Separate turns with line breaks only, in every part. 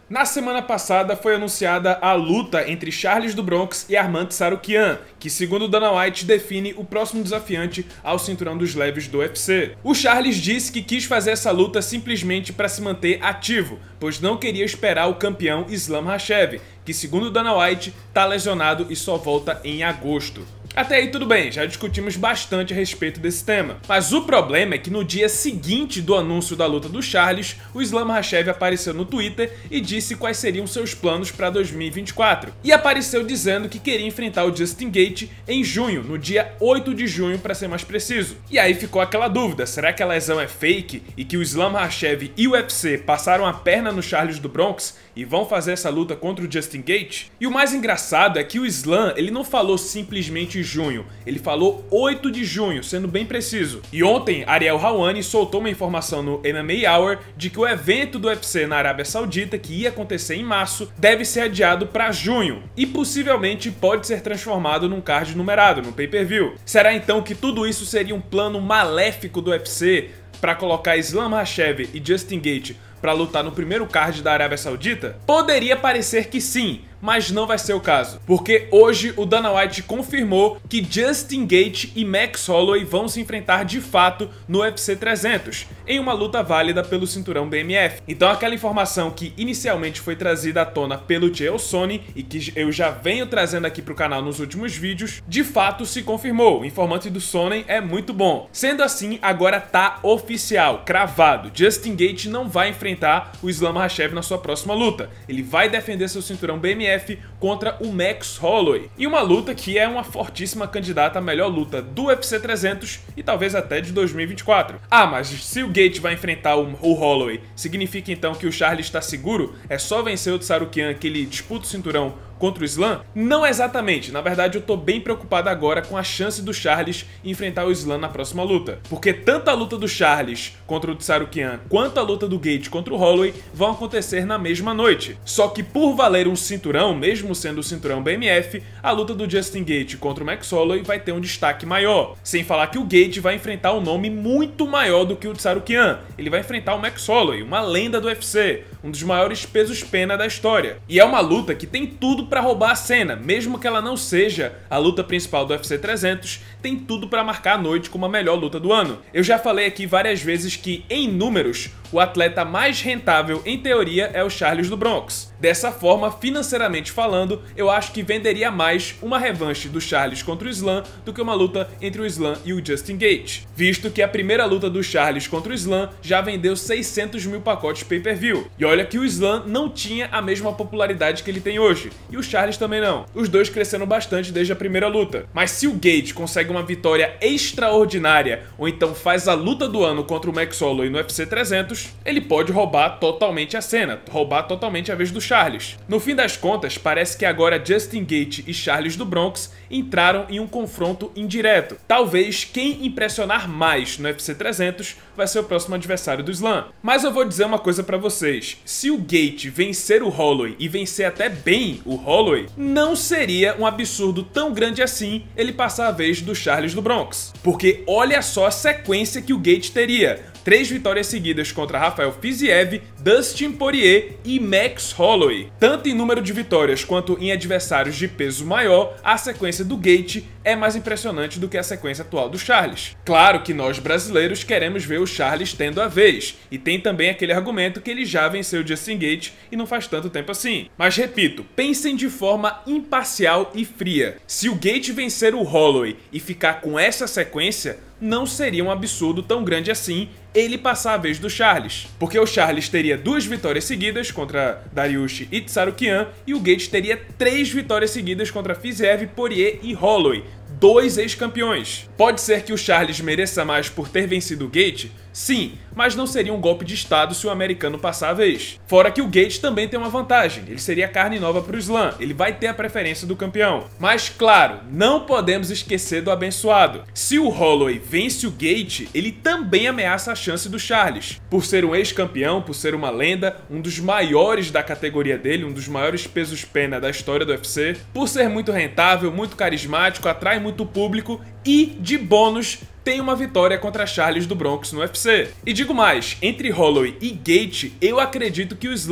Na semana passada foi anunciada a luta entre Charles do Bronx e Arman Tsarukyan, que segundo Dana White define o próximo desafiante ao cinturão dos leves do UFC. O Charles disse que quis fazer essa luta simplesmente para se manter ativo, pois não queria esperar o campeão Islam Makhachev, que segundo Dana White está lesionado e só volta em agosto. Até aí tudo bem, já discutimos bastante a respeito desse tema. Mas o problema é que no dia seguinte do anúncio da luta do Charles, o Islam Makhachev apareceu no Twitter e disse quais seriam seus planos para 2024. E apareceu dizendo que queria enfrentar o Justin Gaethje em junho, no dia 8 de junho para ser mais preciso. E aí ficou aquela dúvida, será que a lesão é fake e que o Islam Makhachev e o UFC passaram a perna no Charles do Bronx e vão fazer essa luta contra o Justin Gaethje? E o mais engraçado é que o Islam, ele não falou simplesmente junho, ele falou 8 de junho, sendo bem preciso. E ontem, Ariel Helwani soltou uma informação no MMA Hour de que o evento do UFC na Arábia Saudita, que ia acontecer em março, deve ser adiado para junho e possivelmente pode ser transformado num card numerado, num pay-per-view. Será então que tudo isso seria um plano maléfico do UFC para colocar Islam Makhachev e Justin Gaethje para lutar no primeiro card da Arábia Saudita? Poderia parecer que sim, mas não vai ser o caso, porque hoje o Dana White confirmou que Justin Gaethje e Max Holloway vão se enfrentar de fato no UFC 300, em uma luta válida pelo cinturão BMF. Então aquela informação que inicialmente foi trazida à tona pelo Chael Sonnen e que eu já venho trazendo aqui pro canal nos últimos vídeos, de fato se confirmou. O informante do Sonnen é muito bom. Sendo assim, agora tá oficial, cravado. Justin Gaethje não vai enfrentar o Islam Makhachev na sua próxima luta. Ele vai defender seu cinturão BMF contra o Max Holloway, e uma luta que é uma fortíssima candidata à melhor luta do UFC 300 e talvez até de 2024. Ah, mas se o Gaethje vai enfrentar o Holloway, significa então que o Charles está seguro? É só vencer o Tsarukyan que ele disputa o cinturão contra o Islam? Não exatamente, na verdade eu tô bem preocupado agora com a chance do Charles enfrentar o Islam na próxima luta, porque tanto a luta do Charles contra o Tsarukyan quanto a luta do Gaethje contra o Holloway vão acontecer na mesma noite. Só que por valer um cinturão, mesmo sendo o cinturão BMF, a luta do Justin Gaethje contra o Max Holloway vai ter um destaque maior, sem falar que o Gaethje vai enfrentar um nome muito maior do que o Tsarukyan. Ele vai enfrentar o Max Holloway, uma lenda do UFC, um dos maiores pesos-pena da história. E é uma luta que tem tudo para roubar a cena, mesmo que ela não seja a luta principal do UFC 300, tem tudo para marcar a noite como a melhor luta do ano. Eu já falei aqui várias vezes que, em números, o atleta mais rentável, em teoria, é o Charles do Bronx. Dessa forma, financeiramente falando, eu acho que venderia mais uma revanche do Charles contra o Islam do que uma luta entre o Islam e o Justin Gaethje, visto que a primeira luta do Charles contra o Islam já vendeu 600 mil pacotes pay-per-view. E olha que o Islam não tinha a mesma popularidade que ele tem hoje, e o Charles também não. Os dois cresceram bastante desde a primeira luta. Mas se o Gaethje consegue uma vitória extraordinária, ou então faz a luta do ano contra o Max Holloway no UFC 300, ele pode roubar totalmente a cena, roubar totalmente a vez do Charles. No fim das contas, parece que agora Justin Gaethje e Charles do Bronx entraram em um confronto indireto. Talvez quem impressionar mais no UFC 300 vai ser o próximo adversário do Islam. Mas eu vou dizer uma coisa pra vocês, se o Gaethje vencer o Holloway e vencer até bem o Holloway, não seria um absurdo tão grande assim ele passar a vez do Charles do Bronx. Porque olha só a sequência que o Gaethje teria. 3 vitórias seguidas contra Rafael Fiziev, Dustin Poirier e Max Holloway. Tanto em número de vitórias quanto em adversários de peso maior, a sequência do Gaethje é mais impressionante do que a sequência atual do Charles. Claro que nós brasileiros queremos ver o Charles tendo a vez, e tem também aquele argumento que ele já venceu o Justin Gaethje e não faz tanto tempo assim. Mas repito, pensem de forma imparcial e fria. Se o Gaethje vencer o Holloway e ficar com essa sequência, não seria um absurdo tão grande assim ele passar a vez do Charles, porque o Charles teria 2 vitórias seguidas contra Dariush e Tsarukyan e o Gaethje teria 3 vitórias seguidas contra Fiziev, Poirier e Holloway, 2 ex-campeões. Pode ser que o Charles mereça mais por ter vencido o Gaethje? Sim, mas não seria um golpe de estado se o americano passar a vez. Fora que o Gaethje também tem uma vantagem, ele seria carne nova para o Islam, ele vai ter a preferência do campeão. Mas claro, não podemos esquecer do abençoado. Se o Holloway vence o Gaethje, ele também ameaça a chance do Charles. Por ser um ex-campeão, por ser uma lenda, um dos maiores da categoria dele, um dos maiores pesos-pena da história do UFC, por ser muito rentável, muito carismático, atrai muito público e, de bônus, tem uma vitória contra Charles do Bronx no UFC. E digo mais, entre Holloway e Gaethje, eu acredito que o Islam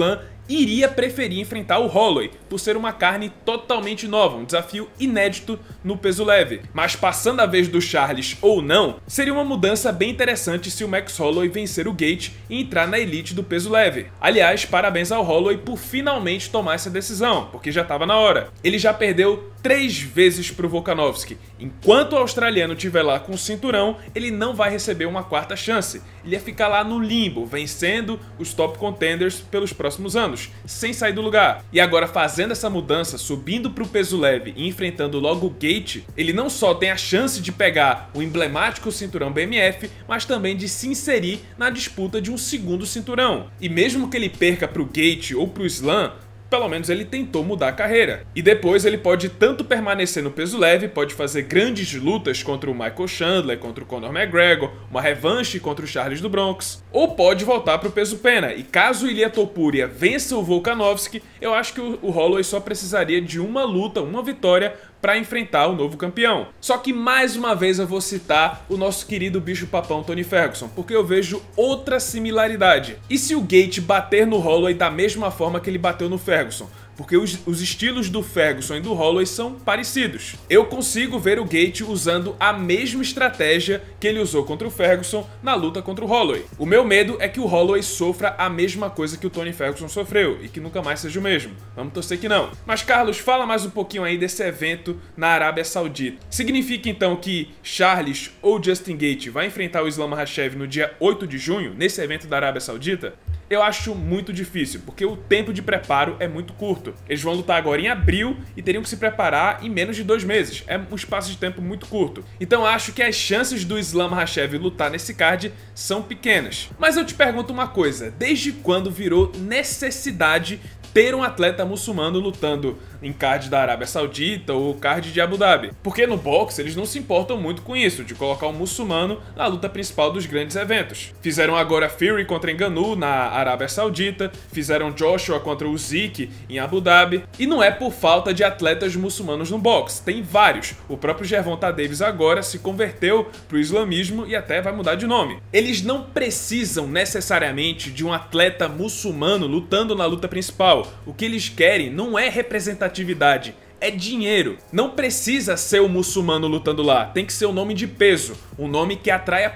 iria preferir enfrentar o Holloway, por ser uma carne totalmente nova, um desafio inédito no peso leve. Mas passando a vez do Charles ou não, seria uma mudança bem interessante se o Max Holloway vencer o Gate e entrar na elite do peso leve. Aliás, parabéns ao Holloway por finalmente tomar essa decisão, porque já estava na hora. Ele já perdeu 3 vezes pro Volkanovski. Enquanto o australiano estiver lá com o cinturão, ele não vai receber uma quarta chance. Ele ia ficar lá no limbo, vencendo os top contenders pelos próximos anos, sem sair do lugar. E agora, fazendo essa mudança, subindo pro peso leve e enfrentando logo o Gate, ele não só tem a chance de pegar o emblemático cinturão BMF, mas também de se inserir na disputa de um segundo cinturão. E mesmo que ele perca pro Gate ou pro Islam, pelo menos ele tentou mudar a carreira. E depois ele pode tanto permanecer no peso leve, pode fazer grandes lutas contra o Michael Chandler, contra o Conor McGregor, uma revanche contra o Charles do Bronx, ou pode voltar para o peso pena. E caso Ilia Topuria vença o Volkanovski, eu acho que o Holloway só precisaria de uma luta, uma vitória, para enfrentar o novo campeão. Só que mais uma vez eu vou citar o nosso querido bicho-papão Tony Ferguson, porque eu vejo outra similaridade. E se o Gate bater no Holloway da mesma forma que ele bateu no Ferguson? Porque os estilos do Ferguson e do Holloway são parecidos. Eu consigo ver o Gate usando a mesma estratégia que ele usou contra o Ferguson na luta contra o Holloway. O meu medo é que o Holloway sofra a mesma coisa que o Tony Ferguson sofreu e que nunca mais seja o mesmo. Vamos torcer que não. Mas Carlos, fala mais um pouquinho aí desse evento na Arábia Saudita. Significa então que Charles ou Justin Gaethje vai enfrentar o Islam Makhachev no dia 8 de junho, nesse evento da Arábia Saudita? Eu acho muito difícil, porque o tempo de preparo é muito curto. Eles vão lutar agora em abril e teriam que se preparar em menos de 2 meses. É um espaço de tempo muito curto. Então acho que as chances do Islam Makhachev lutar nesse card são pequenas. Mas eu te pergunto uma coisa, desde quando virou necessidade ter um atleta muçulmano lutando em card da Arábia Saudita ou card de Abu Dhabi? Porque no boxe eles não se importam muito com isso, de colocar um muçulmano na luta principal dos grandes eventos. Fizeram agora Fury contra Ngannou na Arábia Saudita, fizeram Joshua contra Usyk em Abu Dhabi, e não é por falta de atletas muçulmanos no boxe, tem vários. O próprio Gervonta Davis agora se converteu pro islamismo e até vai mudar de nome. Eles não precisam necessariamente de um atleta muçulmano lutando na luta principal. O que eles querem não é representatividade, é dinheiro. Não precisa ser o muçulmano lutando lá, tem que ser um nome de peso, um nome que atraia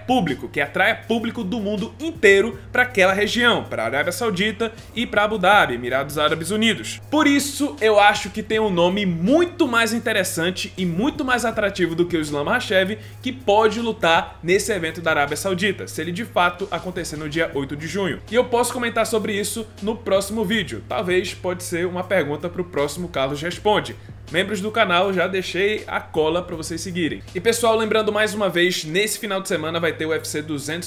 público do mundo inteiro para aquela região, para a Arábia Saudita e para Abu Dhabi, Emirados Árabes Unidos. Por isso, eu acho que tem um nome muito mais interessante e muito mais atrativo do que o Islam Makhachev, que pode lutar nesse evento da Arábia Saudita, se ele de fato acontecer no dia 8 de junho. E eu posso comentar sobre isso no próximo vídeo. Talvez pode ser uma pergunta para o próximo Carlos Responde. Membros do canal, já deixei a cola para vocês seguirem. E pessoal, lembrando mais uma vez, nesse final de semana vai ter o UFC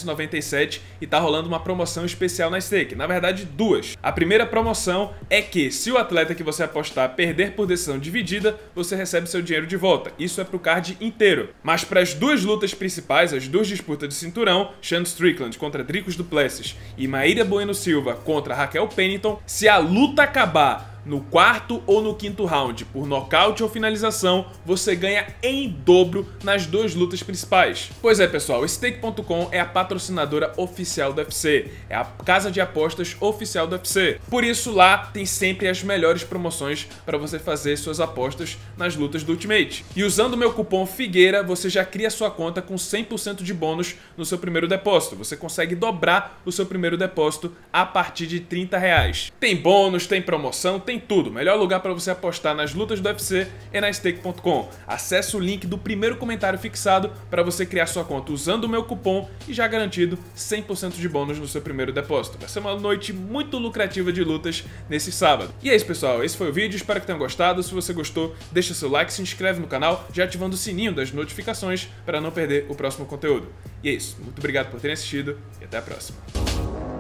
297 e tá rolando uma promoção especial na stake. Na verdade, 2. A primeira promoção é que se o atleta que você apostar perder por decisão dividida, você recebe seu dinheiro de volta. Isso é pro card inteiro. Mas para as 2 lutas principais, as 2 disputas de cinturão, Sean Strickland contra Dricus du Plessis e Maíra Bueno Silva contra Raquel Pennington, se a luta acabar no 4º ou no 5º round, por nocaute ou finalização, você ganha em dobro nas 2 lutas principais. Pois é, pessoal, Stake.com é a patrocinadora oficial do UFC, é a casa de apostas oficial do UFC. Por isso lá tem sempre as melhores promoções para você fazer suas apostas nas lutas do Ultimate. E usando o meu cupom Figueira, você já cria sua conta com 100% de bônus no seu primeiro depósito. Você consegue dobrar o seu primeiro depósito a partir de R$30. Tem bônus, tem promoção, tem tudo. O melhor lugar para você apostar nas lutas do UFC é na Stake.com. Acesse o link do primeiro comentário fixado para você criar sua conta usando o meu cupom e já garantido 100% de bônus no seu primeiro depósito. Vai ser uma noite muito lucrativa de lutas nesse sábado. E é isso, pessoal. Esse foi o vídeo. Espero que tenham gostado. Se você gostou, deixa seu like, se inscreve no canal, já ativando o sininho das notificações para não perder o próximo conteúdo. E é isso. Muito obrigado por terem assistido e até a próxima.